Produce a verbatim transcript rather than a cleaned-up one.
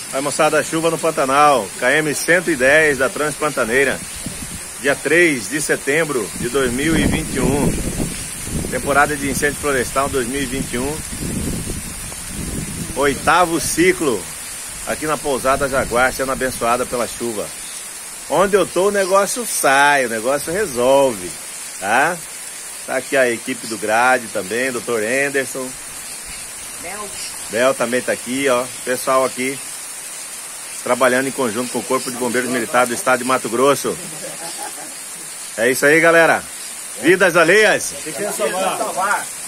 Vai, moçada, chuva no Pantanal, K M cento e dez da Transpantaneira, dia três de setembro de dois mil e vinte e um, temporada de incêndio florestal dois mil e vinte e um, oitavo ciclo aqui na Pousada Jaguar, sendo abençoada pela chuva. Onde eu tô o negócio sai, o negócio resolve, tá? Tá aqui a equipe do Grade também, doutor Anderson. Bel. Bel também tá aqui, ó. Pessoal aqui trabalhando em conjunto com o Corpo de Bombeiros Militar do Estado de Mato Grosso. É isso aí, galera. Vidas alheias. Tem que salvar.